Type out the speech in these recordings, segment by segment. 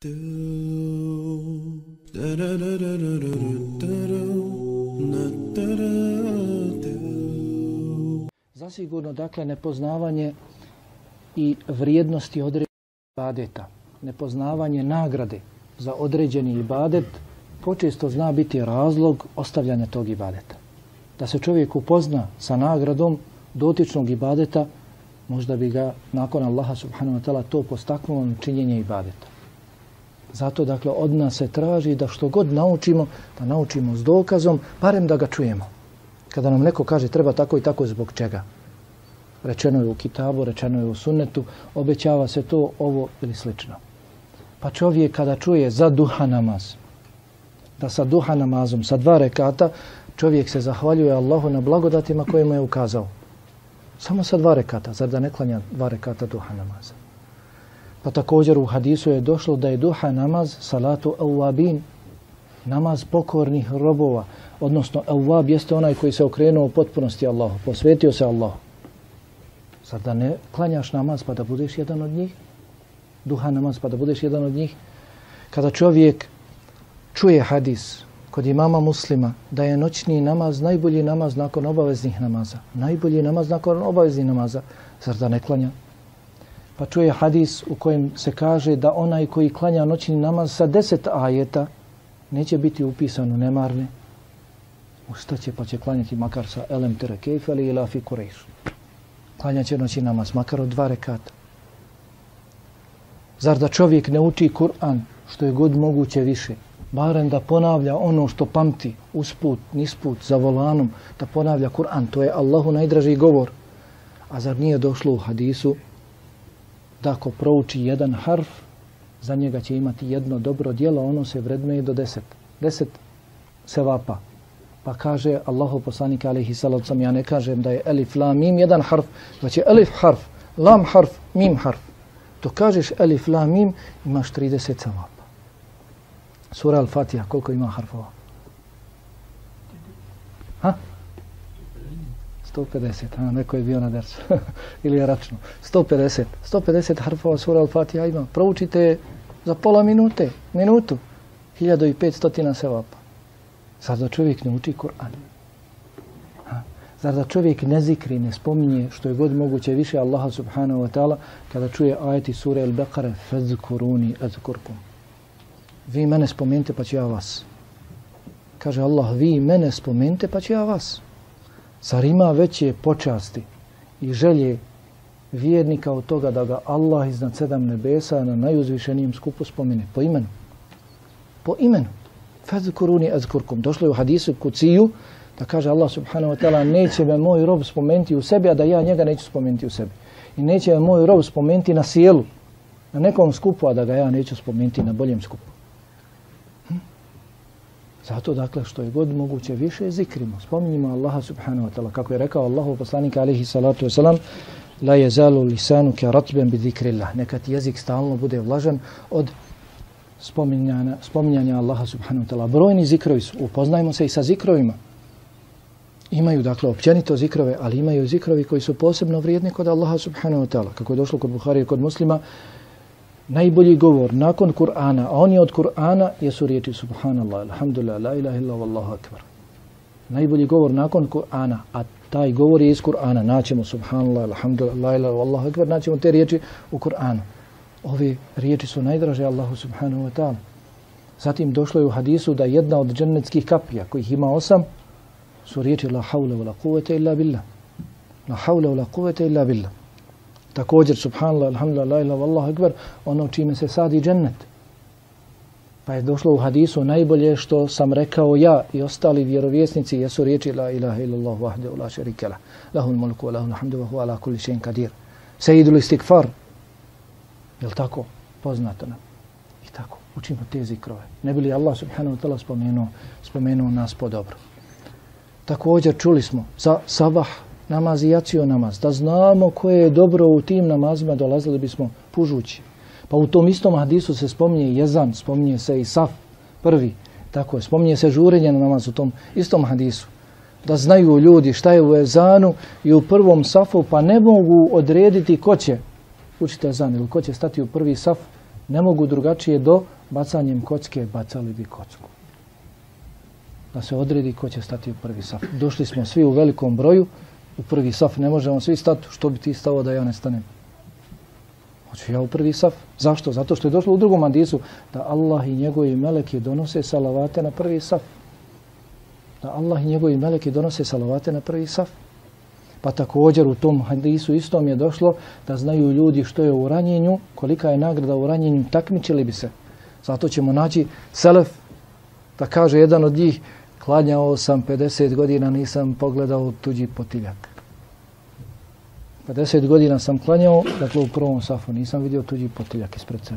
Zasigurno, dakle, nepoznavanje i vrijednosti određenih ibadeta, nepoznavanje nagrade za određeni ibadet počesto zna biti razlog ostavljanja tog ibadeta. Da se čovjek upozna sa nagradom dotičnog ibadeta, možda bi ga nakon Allaha subhanahu wa ta'ala to postaknulo na činjenje ibadeta. Zato, dakle, od nas se traži da što god naučimo, da naučimo s dokazom, barem da ga čujemo. Kada nam neko kaže treba tako i tako, zbog čega? Rečeno je u kitabu, rečeno je u sunnetu, obećava se to, ovo ili slično. Pa čovjek kada čuje za duha namaz, da sa duha namazom, sa 2 rekata, čovjek se zahvaljuje Allahu na blagodatima koje mu je ukazao. Samo sa 2 rekata, zar da ne klanja 2 rekata duha namaza? Pa također u hadisu je došlo da je duha namaz salatu awabin, namaz pokornih robova, odnosno awab jeste onaj koji se okrenuo u potpunosti Allahu, posvetio se Allahu. Zar da ne klanjaš namaz pa da budeš jedan od njih? Duha namaz pa da budeš jedan od njih? Kada čovjek čuje hadis kod imama Muslima da je noćni namaz najbolji namaz nakon obaveznih namaza, najbolji namaz nakon obaveznih namaza, zar da ne klanja? Pa čuje hadis u kojem se kaže da onaj koji klanja noćni namaz sa 10 ajeta neće biti upisan u nemarne. Ustaće pa će klanjati makar sa elem tere kejfe ili ila fi kurejš. Klanjat će noćni namaz makar od 2 rekata. Zar da čovjek ne uči Kur'an što je god moguće više, barem da ponavlja ono što pamti usput, nisput, za volanom, da ponavlja Kur'an, to je Allahu najdraži govor. A zar nije došlo u hadisu da ako prouči jedan harf, za njega će imati jedno dobro djelo, ono se vrednuje do 10. 10 sevapa. Pa kaže Allahu poslanik alejhi salatu vesselam, ja ne kažem da je elif, lam, mim jedan harf, već je elif harf, lam harf, mim harf. To kažeš elif, lam, mim, imaš 30 sevapa. Sura Al-Fatiha, koliko ima harfova? Ha? 150, neko je bio na dersu ili je računao. 150 harfova sura Al-Fatiha ima. Proučite za pola minute, minutu, 1500 sevapa. Zar da čovjek ne uči Kur'an? Zar da čovjek ne zikri, ne spominje što je god moguće više Allaha subhanahu wa ta'ala kada čuje ajeti sure Al-Baqara fazkuruni azkurkum. Vi mene spomenite pa ću ja vas. Kaže Allah, vi mene spomenite pa ću ja vas. Zar ima veće počasti i želje vjernika od toga da ga Allah iznad 7 nebesa na najuzvišenijem skupu spomene po imenu? Po imenu. Fazkuruni azkurkum. Došlo je u hadisu kuciju da kaže Allah subhanahu wa ta'ala, neće me moj rob spomenuti u sebi, a da ja njega neću spomenuti u sebi. I neće me moj rob spomenuti na sjelu, na nekom skupu, a da ga ja neću spomenuti na boljem skupu. Zato, dakle, što je god moguće više zikrimo, spominjimo Allaha subhanahu wa ta'ala. Kako je rekao Allahu poslanik alejhi salatu vesselam, la yazalu lisanuka ratban bi zikrillah. Neka ti jezik stalno bude vlažan od spominjanja Allaha subhanahu wa ta'ala. Brojni zikrovi su, upoznajmo se i sa zikrovima. Imaju, dakle, općenito zikrove, ali imaju zikrovi koji su posebno vrijedni kod Allaha subhanahu wa ta'ala. Kako je došlo kod Buhari i kod Muslima, najbolji govor nakon Kur'ana, a on je od Kur'ana, jesu riječi subhanallah, alhamdulillah, la ilaha illa wallahu akbar. Najbolji govor nakon Kur'ana, a taj govor je iz Kur'ana. Naćemo subhanallah, alhamdulillah, la ilaha wallahu akbar, naćemo te riječi u Kur'anu. Ove riječi su najdraže Allahu subhanahu wa ta'ala. Zatim došlo je u hadisu da jedna od džennetskih kapija, kojih ima 8, su riječi la hawla wa la quwwata illa billah. La hawla wa la quwwata illa billah. Također, subhanallah, alhamdulillah, la ilaha wallahu akbar, ono čime se sadi džennet. Pa je došlo u hadisu, najbolje što sam rekao ja i ostali vjerovjesnici jesu riječi la ilaha illallah wahdahu la sharika lah, lahul mulku wa lahul hamdu wa huwa ala kulli shay'in qadir. Sejidul istikfar. Jel tako? Poznato nam. I tako, učimo te zikrove. Ne bi li Allah subhanahu wa ta'ala spomenuo nas po dobro. Također čuli smo za sabah namaz i jacio namaz. Da znamo koje je dobro u tim namazima, dolazili bismo pužući. Pa u tom istom hadisu se spominje jezan, spominje se i saf prvi. Tako je, spominje se žurenje na namaz u tom istom hadisu. Da znaju ljudi šta je u ezanu i u prvom safu, pa ne mogu odrediti ko će učiti ezan ili ko će stati u prvi saf ne mogu drugačije do bacanjem kocke, bacali bi kocku. Da se odredi ko će stati u prvi saf. Došli smo svi u velikom broju, u prvi saf ne možemo svi stati, što bi ti stao da ja ne stanem? Hoću ja u prvi saf. Zašto? Zato što je došlo u drugom hadisu da Allah i njegovi meleki donose salavate na prvi saf. Da Allah i njegovi meleki donose salavate na prvi saf. Pa također u tom hadisu istom je došlo da znaju ljudi što je u ranjenju, kolika je nagrada u ranjenju, takmičili bi se. Zato ćemo naći selef, da kaže jedan od njih, klanjao sam 50 godina, nisam pogledao tuđi potiljak. 50 godina sam klanjao, dakle u prvom safu, nisam vidio tuđi potiljak ispred sebe.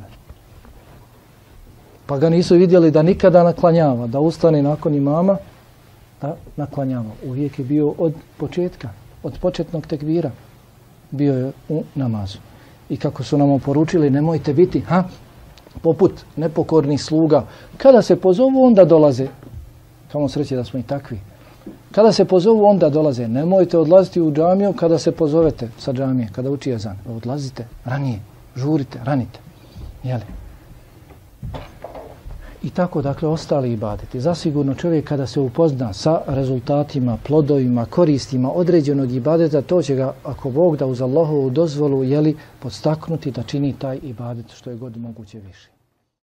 Pa ga nisu vidjeli da nikada naklanjava, da ustane nakon imama, da naklanjava. Uvijek je bio od početka, od početnog tekbira, bio je u namazu. I kako su nam oporučili, nemojte biti, poput nepokornih sluga. Kada se pozovu, onda dolaze. Kamo sreće da smo i takvi. Kada se pozovu, onda dolaze. Nemojte odlaziti u džamiju kada se pozovete sa džamije, kada uči ezan. Odlazite ranije, žurite, ranite. Jeli? I tako, dakle, ostali ibadeti. Zasigurno čovjek kada se upozna sa rezultatima, plodovima, koristima određenog ibadeta, to će ga, ako Bog da uz Allahovu dozvolu, podstaknuti da čini taj ibadet što je god moguće više.